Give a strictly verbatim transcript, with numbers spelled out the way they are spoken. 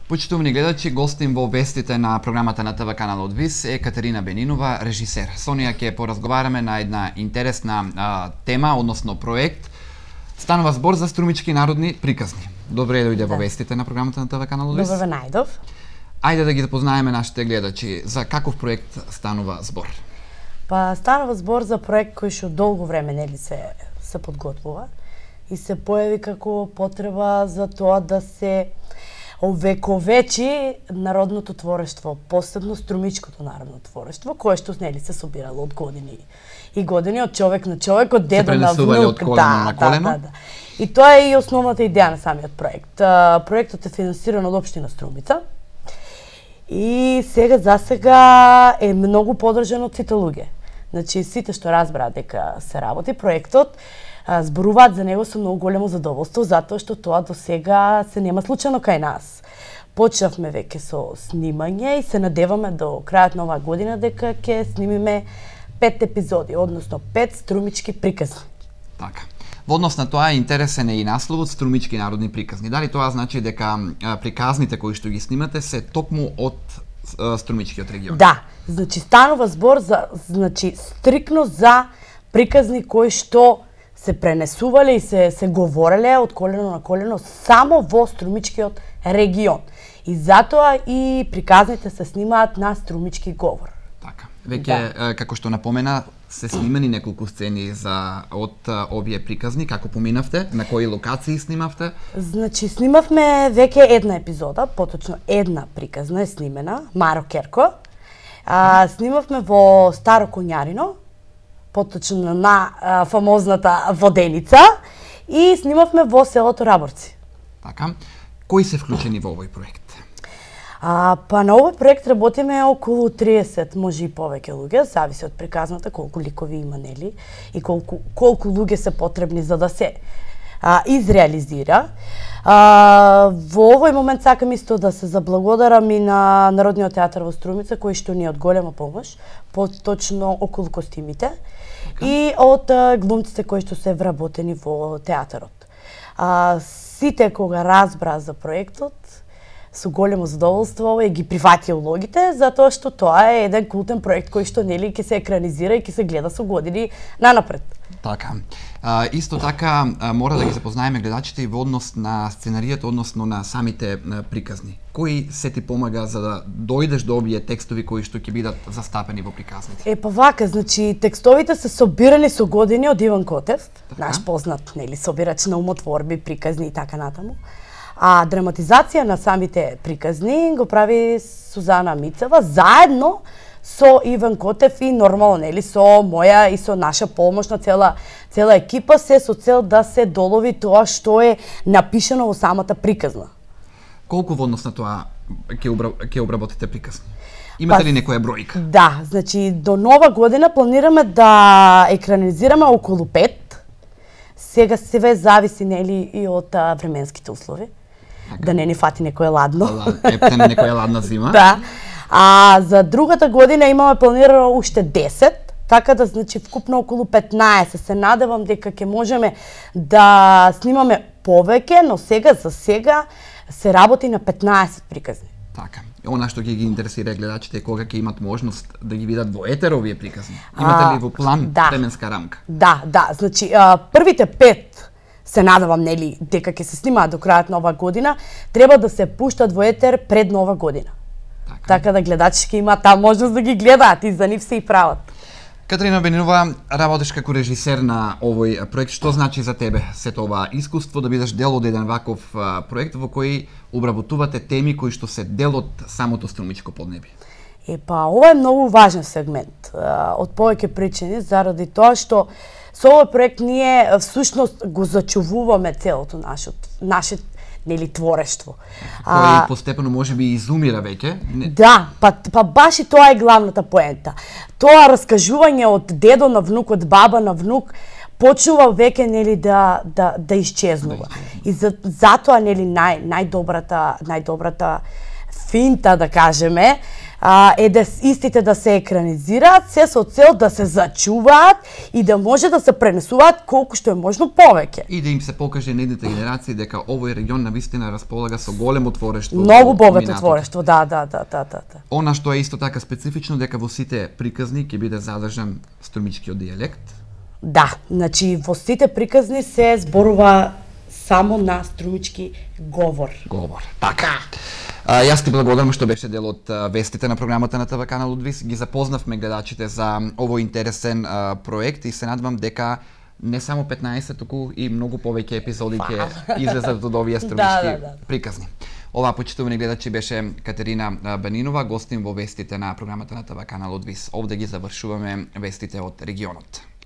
Почитувани гледачи, гостин во вестите на програмата на ТВ каналот ВИС е Катерина Бенинова, режисер. Со неја ќе поразговараме на една интересна а, тема, односно проект. Станува збор за струмички народни приказни. Добре дојде во вестите на програмата на ТВ каналот ВИС. Добро ве најдов. Ајде да ги запознаеме нашите гледачи за каков проект станува збор. Па станува збор за проект кој што долго време нели се се подготвува и се појави како потреба за тоа да се овековечи народното творештво, посебно струмичкото народно творештво, кое што нели се собирало од години и години, од човек на човек, од дедо на внук, од колено на колено. Да, да, да. И тоа е и основната идеја на самиот проект. Проектот е финансиран од општина Струмица и сега за сега е многу поддржан од сите луѓе. Значи сите што разбраа дека се работи проектот, зборуваат за него со многу големо задоволство, затоа што тоа до сега се нема случајно кај нас. Почнавме веќе со снимање и се надеваме до крајот на оваа година дека ќе снимиме пет епизоди, односно пет струмички приказни. Така. Во однос на тоа интересен е и насловот струмички народни приказни. Дали тоа значи дека приказните кои што ги снимате се токму од струмичкиот регион? Да, значи станува збор за значи стрикно за приказни кои што се пренесувале и се се говореле од колено на колено само во струмичкиот регион. И затоа и приказните се снимаат на струмички говор. Така. Веќе да. Како што напомена, се снимани неколку сцени за од овие приказни, како поминавте, на кои локации снимавте? Значи снимавме веќе една епизода, поточно една приказна е снимена, Маро Керко. А, снимавме во Старо Коњарино, поточно на а, фамозната Воденица, и снимавме во селото Раборци. Така. Кои се вклучени во овој проект? А, па на овој проект работиме околу триесет, може и повеќе луѓе, зависи од приказната колку ликови има, нели, и колку колку луѓе се потребни за да се а, изреализира. А, во овој момент сакам исто да се заблагодарам и на Народниот театар во Струмица, кој што ни е од голема помош, поточно околу костимите, okay. И од а, глумците кои што се вработени во театарот. А, сите кога разбраа за проектот, со големо задоволство и ги прифати улогите, затоа што тоа е еден култен проект кој што нели ќе се екранизира и ќе се гледа со години нанапред. Така. А, исто така а, мора да ги запознаеме гледачите и во однос на сценаријата, односно на самите а, приказни. Кој се ти помага за да дојдеш до овие текстови кои што ќе бидат застапени во приказните? Е па вака, значи текстовите се собирани со години од Иван Котев, така. Наш познат нели собирач на умотворби, приказни и така натаму. А драматизација на самите приказни го прави Сузана Мицева заедно со Иван Котев и нормално нели со моја и со наша помош на цела цела екипа, се со цел да се долови тоа што е напишано во самата приказна. Колку во однос на тоа ќе обра... ќе обработите приказни? Имате па, ли некоја бројка? Да, значи до нова година планираме да екранизираме околу пет. Сега се зависи нели и од а, временските услови. Така. Да не ни фати некоја ладно. Ептен некоја ладна зима. Да. А за другата година имаме планирано уште десет, така да значи вкупно околу петнаесет. Се надевам дека ќе можеме да снимаме повеќе, но сега за сега се работи на петнаесет приказни. Така. Она што ќе ги интересира гледачите кога ќе имат можност да ги видат во етер овие приказни. Имате ли во план да. временска рамка? Да, да, значи а, првите пет се надевам нели дека ќе се снимаат до крајот на оваа година, треба да се пуштат во етер пред нова година. Така, така да гледачи ќе имаат таа можност да ги гледаат и за нив се и прават. Катерина Бенинова, работиш како режисер на овој проект. Што значи за тебе сето ова искуство да бидеш дел од еден ваков проект во кој обработувате теми кои што се дел од самото струмичко поднебие? Е па ова е многу важен сегмент од повеќе причини, заради тоа што со овој проект ние всушност го зачувуваме целото нашето наше нели творештво. Кој постепено можеби изумира веќе. Не... Да, па па баш и тоа е главната поента. Тоа раскажување од дедо на внук, од баба на внук почнува веќе нели да да да исчезнува. И за, затоа нели нај најдобрата најдобрата финта да кажеме а, е да истите да се екранизираат, се со цел да се зачуваат и да може да се пренесуваат колку што е можно повеќе. И да им се покаже на едните генерации дека овој регион навистина располага со големо творештво. Многу богато творештво, да, да, да, да, да, да. Она што е исто така специфично дека во сите приказни ќе биде задржан струмичкиот дијалект. Да, значи во сите приказни се зборува само на струмички говор. Говор, така. А, јас ти благодарам што беше дел од а, вестите на програмата на ТВ канал Удвис. Ги запознавме гледачите за овој интересен а, проект и се надевам дека не само петнаесет, туку и многу повеќе епизоди ќе излезат од овие струмички да, да, да. приказни. Ова, почитувани гледачи, беше Катерина Банинова, гостин во вестите на програмата на ТВ канал Удвис. Овде ги завршуваме вестите од регионот.